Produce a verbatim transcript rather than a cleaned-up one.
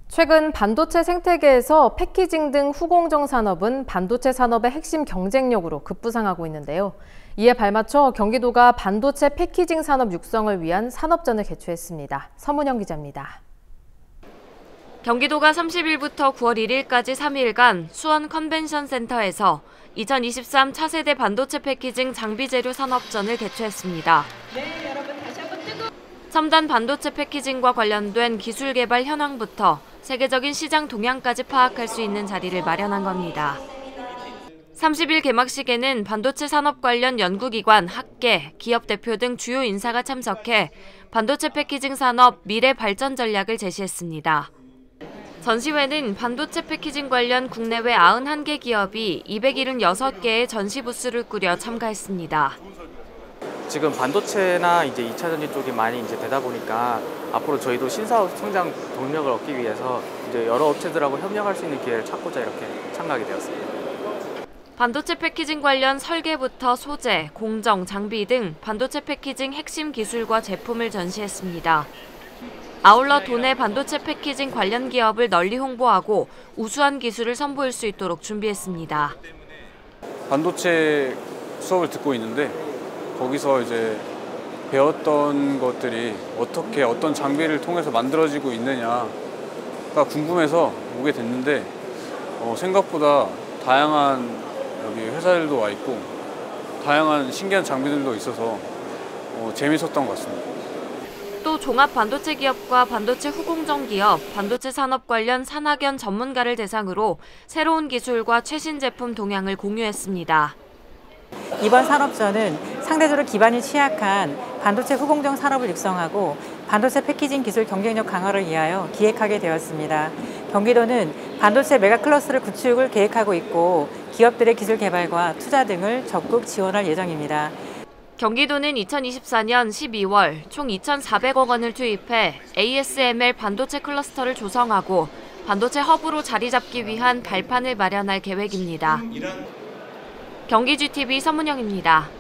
최근 반도체 생태계에서 패키징 등 후공정 산업은 반도체 산업의 핵심 경쟁력으로 급부상하고 있는데요. 이에 발맞춰 경기도가 반도체 패키징 산업 육성을 위한 산업전을 개최했습니다. 서문영 기자입니다. 경기도가 삼십일부터 구월 일일까지 삼 일간 수원 컨벤션 센터에서 이천이십삼 차세대 반도체 패키징 장비 재료 산업전을 개최했습니다. 네, 여러분 다시 한번 뜨거... 첨단 반도체 패키징과 관련된 기술 개발 현황부터 세계적인 시장 동향까지 파악할 수 있는 자리를 마련한 겁니다. 삼십일 개막식에는 반도체 산업 관련 연구기관, 학계, 기업 대표 등 주요 인사가 참석해 반도체 패키징 산업 미래 발전 전략을 제시했습니다. 전시회는 반도체 패키징 관련 국내외 구십일 개 기업이 이백칠십육 개의 전시 부스를 꾸려 참가했습니다. 지금 반도체나 이제 이 차 전지 쪽이 많이 이제 되다 보니까 앞으로 저희도 신사업 성장 동력을 얻기 위해서 이제 여러 업체들하고 협력할 수 있는 기회를 찾고자 이렇게 참가하게 되었습니다. 반도체 패키징 관련 설계부터 소재, 공정, 장비 등 반도체 패키징 핵심 기술과 제품을 전시했습니다. 아울러 도내 반도체 패키징 관련 기업을 널리 홍보하고 우수한 기술을 선보일 수 있도록 준비했습니다. 반도체 수업을 듣고 있는데 거기서 이제 배웠던 것들이 어떻게 어떤 장비를 통해서 만들어지고 있느냐가 궁금해서 오게 됐는데 어, 생각보다 다양한 여기 회사들도 와 있고 다양한 신기한 장비들도 있어서 어, 재밌었던 것 같습니다. 또 종합 반도체 기업과 반도체 후공정 기업, 반도체 산업 관련 산학연 전문가를 대상으로 새로운 기술과 최신 제품 동향을 공유했습니다. 이번 산업전은 상대적으로 기반이 취약한 반도체 후공정 산업을 육성하고 반도체 패키징 기술 경쟁력 강화를 위하여 기획하게 되었습니다. 경기도는 반도체 메가 클러스터를 구축을 계획하고 있고 기업들의 기술 개발과 투자 등을 적극 지원할 예정입니다. 경기도는 이천이십사년 십이월 총 이천사백억 원을 투입해 에이에스엠엘 반도체 클러스터를 조성하고 반도체 허브로 자리 잡기 위한 발판을 마련할 계획입니다. 경기지티비 서문영입니다.